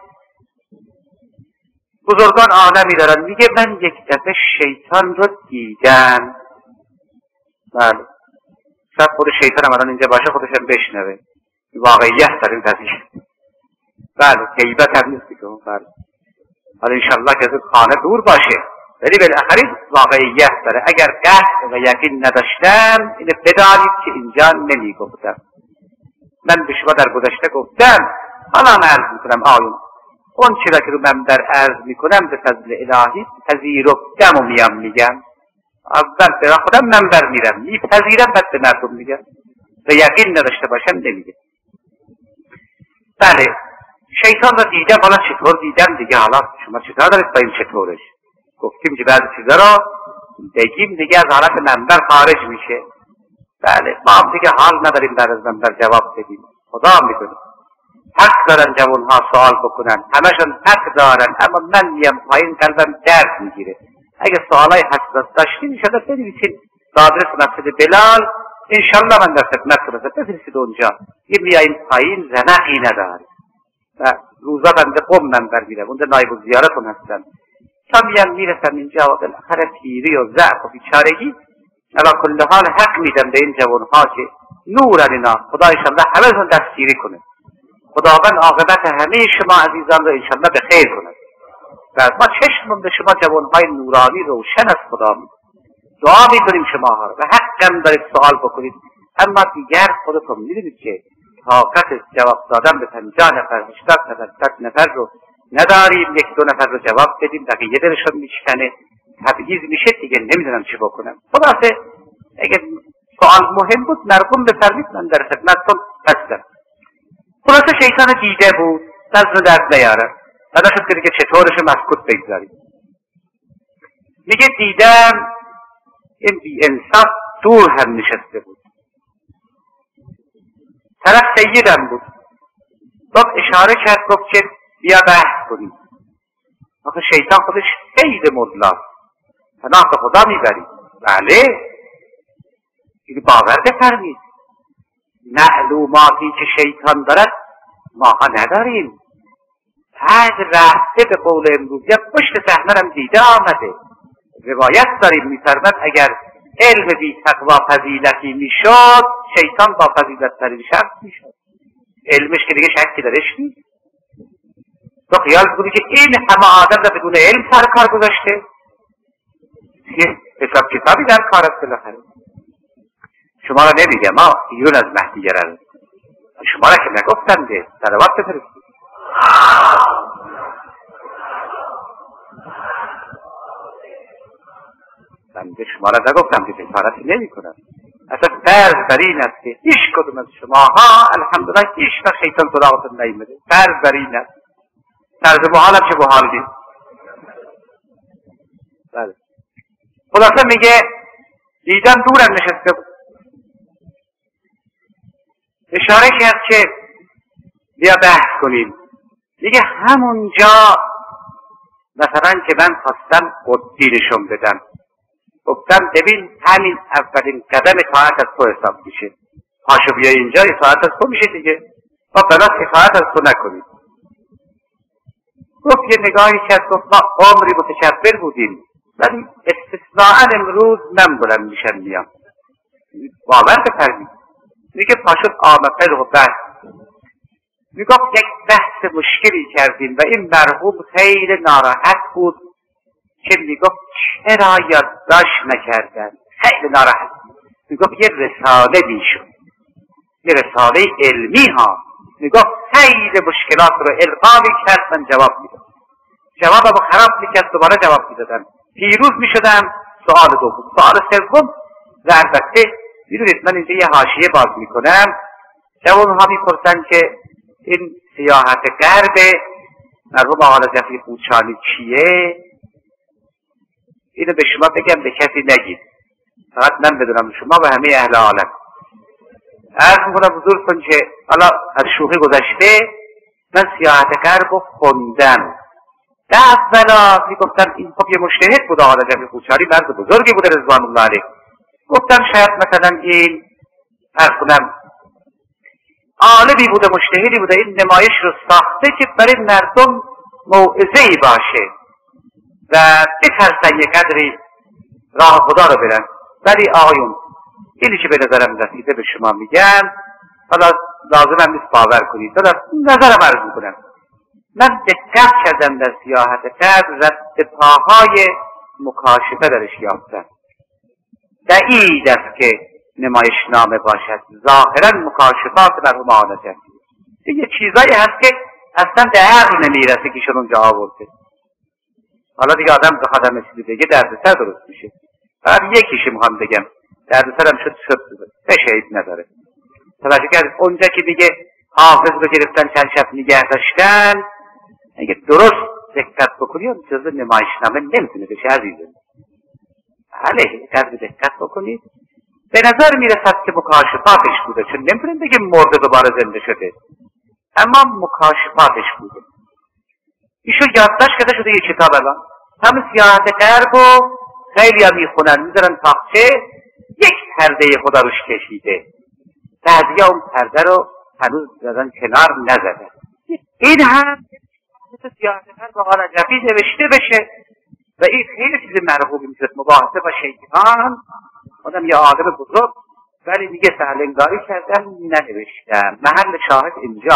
Speaker 2: بزرگان عالمی دارن، میگه من یک دفعه شیطان رو دیدم. بله شاید خود شیطان هم الان اینجا باشه خودش هم بشنوه واقعیت در این قضیه. بله غیبت هم نیست که بله حالا انشالله که از خانه دور باشه، ولی بالاخره واقعیت داره. اگر قصد و یقین نداشتم اینو بدانید که اینجا نمیگفتم. من به شما در گذشته گفتم، حالا من عرض میکنم آیون اون چیزا که رو من در عرض میکنم به فضل الهی پذیرفتم و میام میگم. اول به خودم منبر میرم میپذیرم، بعد به مردم میگم. و یقین نداشته باشم نمیگم. بله شیطان رو دیدم. حالا چطور دیدم دیگه، حالا شما چطور دارید با این چطورش؟ گفتیم که بعضی چیزا رو بگیم دیگه از حالت منبر خارج میشه. بله ما هم دیگه حال نداریم بعد از منبر جواب بدیم. خدا میدونه حق دارن جوانها سوال بکنن، همشون حق دارن، اما من میام پایین قلبم درد میگیره. اگه سوالای حساس داشتین انشاءالله بنویسید به آدرس مسجد بلال، انشاءالله من در خدمتتون هستم، بفرستید اونجا. یه میاییم پایین زنقی نداره و روزا بنده قم منبر میرم، اونجا نایب الزیارتون هستم. تا میان میرسم اینجا و بالاخره پیری و ضعف و بیچارگی علی کل حال حق میدم به این جوانها که نورن اینا. خدا انشاءالله همه‌شون دستگیری کنه. خداوند عاقبت همه شما عزیزان رو انشاءالله به خیر کنه. و ما چشمون به شما جوانهای نورانی روشن از خدا میدیم. دعا میکنیم شماها رو و حقا دارید سوال بکنید، اما دیگر خودتون میدونید که طاقت جواب دادن به 50 نفر 80 نفر 100 نفر رو نداریم. یک دو نفر رو جواب بدیم بقیه دلشون میشکنه، تبعیض میشه دیگه نمیدونم چی بکنم. خلاصه اگه سوال مهم بود مرقوم بفرمید، من در خدمتتون هستم. شیطان دیده بود، دست درد نیاره. بعدا شد که دیگه چطورش مسکوت بگذاریم. میگه دیدم این بی انصاف دور هم نشسته بود، طرف سیدم بود، گفت اشاره کرد، گفت که بیا بحث کنیم. آخه شیطان خودش خیلی مدلاست، پناه به خدا میبرید. بله، این باور بفرمید، معلوماتی که شیطان دارد ماها نداریم. فرد رفته به قول امروزی پشت صحنه هم دیده آمده. روایت داریم میفرمد اگر علم بی تقوا فضیلتی میشد، شیطان با فضیلت ترین شخص میشد. علمش که دیگه شکی درش نیست. تو خیال کنی که این همه آدم را بدون علم سر کار گذاشته؟ حساب کتابی در کار است بالاخره. شما را نمیگم، ما ایرون از مهدی گرد، شما را که نگفتم ده صلوات بفرستید. بنده شما را نگفتم که بشارتی نمی کنم. اصلا فرض بر این است که هیچ کدوم از شماها الحمدلله هیچ وقت شیطان سراغتون نیامده. فرض بر این است. فرض محالم چه محال نیست. بله. خلاصه میگه دیدم دورم نشسته بود، اشاره کرد که بیا بحث کنیم. میگه همونجا مثلا که من خواستم قدی نشون بدم، گفتم ببین همین اولین قدم اطاعت از تو حساب میشه. پاشو بیا اینجا، اطاعت از تو میشه دیگه. ما بنات اطاعت از تو نکنیم. گفت یه نگاهی کرد، گفت ما عمری متکبر بودیم ولی استثناءً امروز من بلند میشم میام. باور بفرمید. میگه پاشد آمد و بحث. میگفت یک بحث مشکلی کردیم و این مرحوم خیلی ناراحت بود که میگفت چرا یادداشت نکردن. خیلی ناراحت. میگفت یه رساله میشد، یه رساله علمی ها. میگفت خیلی مشکلات رو القا میکرد، من جواب میدم، جوابمو خراب میکرد، دوباره جواب میدادم، پیروز میشدم. سوال دوم. سوال سوم و البته میدونید من اینجا یه حاشیه باز میکنم. جوانها میپرسن که این سیاحت غرب مرحوم آقا نجفی قوچانی چیه؟ اینو به شما بگم به کسی نگید، فقط من بدونم، شما و همه اهل عالم. عرض میکنم حضورتون که حالا از شوخی گذشته، من سیاحت غرب رو خوندم. در اولا میگفتم این خب یه مجتهد بود آقا نجفی قوچانی، مرد بزرگی بوده رضوان الله علیه. گفتم شاید مثلا این عرض کنم عالمی بوده، مجتهدی بوده، این نمایش رو ساخته که برای مردم موعظه‌ای باشه و بترسن یه قدری راه خدا رو برن. ولی آقایون اینی که به نظرم رسیده به شما میگم، حالا لازمم نیست باور کنید، نظرم عرض میکنم. من دقت کردم در سیاحت غرب، رد پاهای مکاشفه درش یافتم. بعید است که نمایشنامه باشد، ظاهرا مکاشفات مرحوم آقا نجفی. یه چیزایی هست که اصلا به عقل نمیرسه که ایشون اونجا آورده. حالا دیگه آدم بخواد همه چیزی بگه دردسر درست میشه. فقط یکیشو میخوام بگم، دردسرم شد عیب نداره. توجه کرد اونجا که میگه حافظ رو گرفتن چند شب نگه داشتن، اگه درست دقت بکنی اون جزء نمایشنامه نمیتونه بشه عزیزم. بله قدر دقت بکنید. به نظر میرسد که مکاشفاتش بوده، چون نمیتونیم بگیم مرده دوباره زنده شده، اما مکاشفاتش بوده. ایشو یادداشت کرده شده یه کتاب. الان همه سیاحت غرب و خیلی هم میخونن، میذارن تاقچه، یک پرده خدا روش کشیده، بعضی اون پرده رو هنوز زدن کنار نزدن. این هم مثل سیاحت غرب آقا نجفی نوشته بشه و این خیلی چیز مرغوبی میشد. مباحثه با شیطان، آدم یه آدم بزرگ، ولی میگه سهلنگاری کردن ننوشتم. محل شاهد اینجا.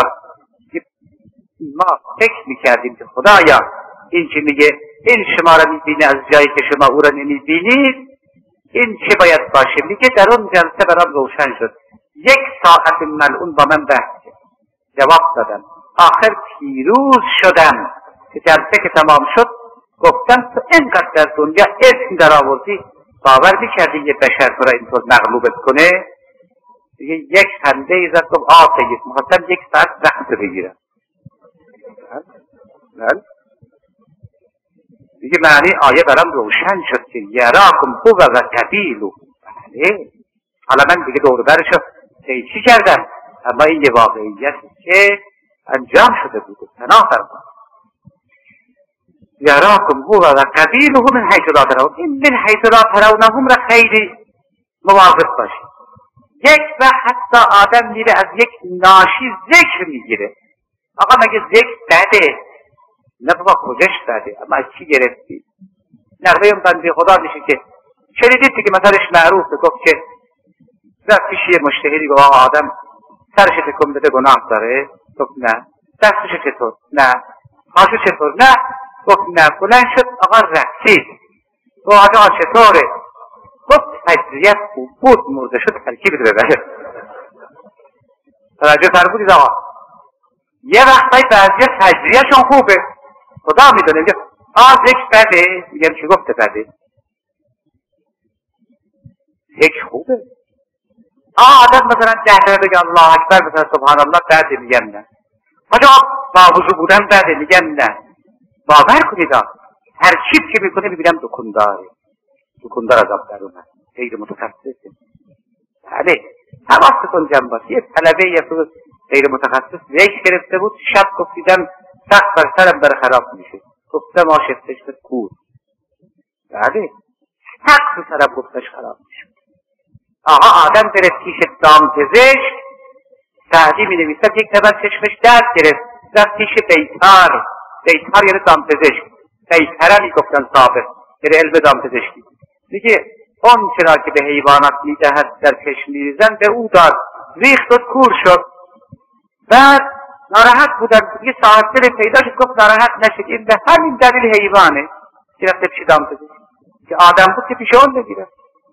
Speaker 2: ما فکر میکردیم که خدایا این که میگه این شما را میبینه از جایی که شما او را نمیبینید، این چه باید باشه؟ میگه در اون جلسه برام روشن شد. 1 ساعت ملعون با من بحث کرد، جواب دادم، آخر پیروز شدم که جلسه که تمام شد گفتم تو اینقدر در دنیا اسم در آوردی، باور میکردی یه بشر تو را اینطور مغلوبت کنه؟ دیگه یک خنده ای زد، گفت سید میخواستم 1 ساعت بحث بوسه بگیرن. دیگه معنی آیه برام روشن شد که یراکم هو و قبیلو. بله حالا من دیگه دور برشو چی کردم، اما این یه واقعیتی که انجام شده بود. پناه فرمان یراکم هو و قبیلو من حیث لا ترون. این من حیث لا ترونهم را خیلی مواظب باشید. یک و حتی آدم میره از یک ناشی ذکر میگیره. آقا مگه ذکر بده؟ نه بابا کجاش بده، اما از چی گرفتی؟ نقبه اون بنده خدا میشه که شنیدید که مثلش معروفه، گفت که رفت پیش یه مشتهری گفت آقا آدم سرش تکون بده گناه داره؟ گفت نه. دستش چطور؟ نه. پاشو چطور؟ نه. گفت نه. بلند شد آقا رقصید. گفت آقا چطوره؟ گفت حجریت خوب بود مرده شد ترکیب ببره. توجه فرمودید آقا، یه وقتایی بعضی حجریهشون خوبه، خدا میدونه. میگه ذکر بده، میگم چی گفته بده؟ ذکر خوبه. آدم مثلا 10 دفعه بگه الله اکبر، مثلا سبحان الله بده، میگم نه. حاجا با وضو بودن بده، میگم نه. باور کنید ترکیب که میکنه میبینم دکندار از آب در اومد، غیر متخصصه. بله حواستون جمع باشه. یه طلبه یه روز غیر متخصص ذکر گرفته بود، شب گفت دیدم سخت بر سرم داره خراب میشه. گفتم آشفتش به کور. بله سخت بر سرم گفتش خراب میشه. آقا آدم بره پیش دامپزشک، سعدی می نویسد یک دفعه چشمش درد گرفت، رفت پیش بیتار یعنی دامپزشک. بیتره میگفتن سابق یعنی علم دامپزشکی. میگه اون چرا که به حیوانات میدهد در چشم میریزن به او داد، ریخت و کور شد. بعد ناراحت بودن، یه صاحب دل پیدا شد گفت ناراحت نشد، این به همین دلیل حیوانه که رفته پیش دامپزشک، که آدم بود که پیش اون بگیره.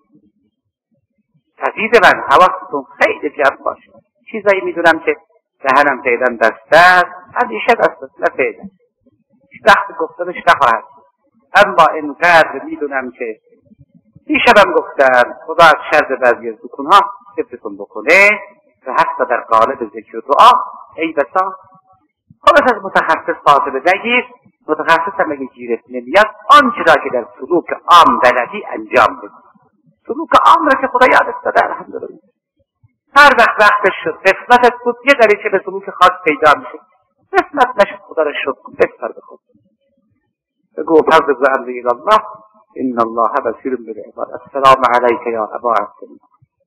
Speaker 2: عزیز من حواستون خیلی جمع باشه. چیزایی میدونم که دهنم فعلا بسته است، همیشه دست است، نه فعلا وقت گفتنش نخواهد. اما اینقدر میدونم که دیشبم گفتم خدا از شر بعضی از دکونها حفظتون بکنه و حتی در قالب ذکر و دعا ای بسا خلاص از متخصص فاصله نگیر. متخصص هم اگه گیرت نمیاد آنچه را که در سلوک عام بلدی انجام بده. سلوک عام را که خدا یادت داده الحمدلله. هر وقتش شد قسمتت بود یه دریچه به سلوک خاص پیدا میشه. قسمت نشد خدا را شکر کن، بسپر به خود. بگو فضل امری الله ان الله بصیر بالعباد. السلام علیک یا ابا عبدالله.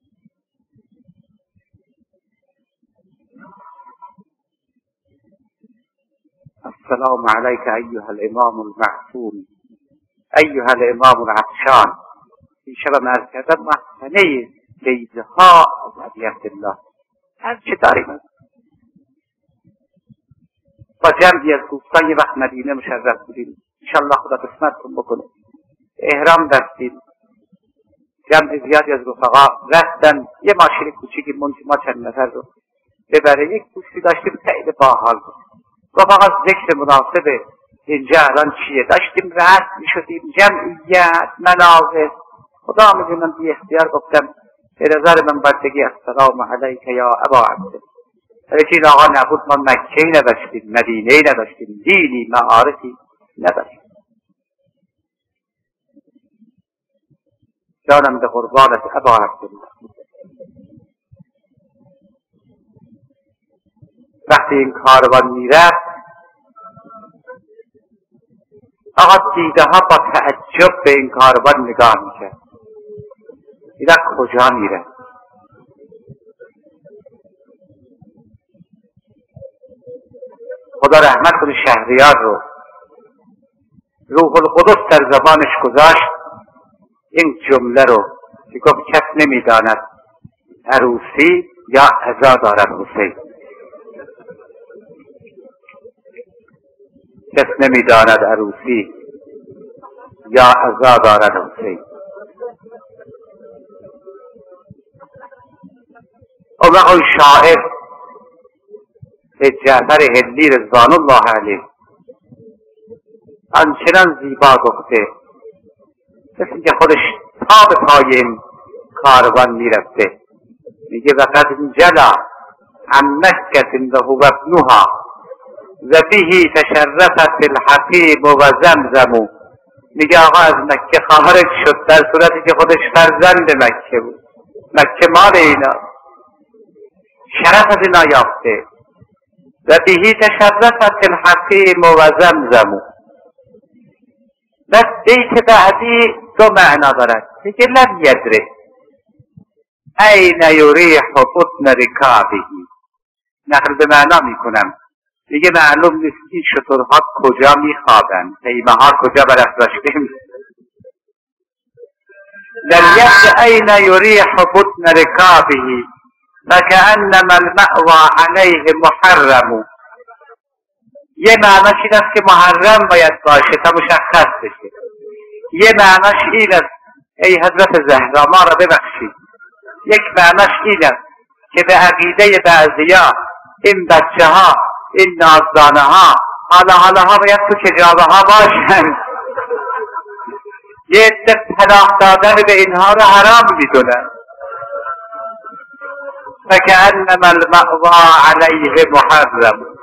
Speaker 2: السلام علیک ایها الامام المعصوم، ایها الامام العطشان. این شب عرض کردم محسنه بیضها از ابی عبدالله هر چه داریم با جمعی از دوستان یه وقت مدینه مشرف بودیم. انشاءالله خدا قسمتتون بکنه. احرام دستیم، جمع زیادی از رفقا رفتن یه ماشین کوچیکی ما چند نفر رو ببره. یک دوستی داشتیم خیلی باحال بود. رفقا ذکر مناسب اینجا الان چیه داشتیم رد می شدیم، جمعیت مناظر. خدا میدونم بی اختیار گفتم به نظر من باید بگی السلام علیک یا ابا عبدالله. ولی که این آقا نبود ما مکه‌ای نداشتیم، مدینه‌ای نداشتیم، دینی معارفی نداشتیم. جانم به قربانت ابا عبدالله. وقتی این کاروان میرفت آقا دیده ها با تعجب به این کاروان نگاه میکرد. دیده کجا میره؟ خدا رحمت کنه شهریار رو. روح القدس در زبانش گذاشت این جمله رو که گفت کس نمیداند عروسی یا عزا دارد حسین. کس نمیداند عروسی یا عزا دارد حسین. اون وقت شاعر جعفر هندی رضوان الله علیه آنچنان زیبا گفته مثل که خودش تا به پای این کاروان میرفته. میگه وقد جلا عن مكة وهو ابنها و به تشرفت الحکیم و زمزم. میگه آقا از مکه خارج شد در صورتی که خودش فرزند مکه بود. مکه مال اینا، شرف از اینا یافته. و به تشرفت الحکیم و زمزم. بس بیت بعدی دو معنا دارد. میگه لم یدره این یریح بطن رکابه. نقل به معنا میکنم، دیگه معلوم نیست این شترها کجا میخوابند، خیمه ها کجا برافراشته. لم یدره این یریح بطن رکابه فکأنما المأوى علیه محرم. یه معناش این است که محرم باید باشه تا مشخص بشه. یه معناش این است ای حضرت زهرا ما را ببخشید. یک معناش این است که به عقیده بعضیا این بچه ها، این نازدانه ها، حالا ها باید تو کجابه ها باشن. یه عده پناه دادن به اینها را حرام میدونن. فکأنما المأوى علیه محرم.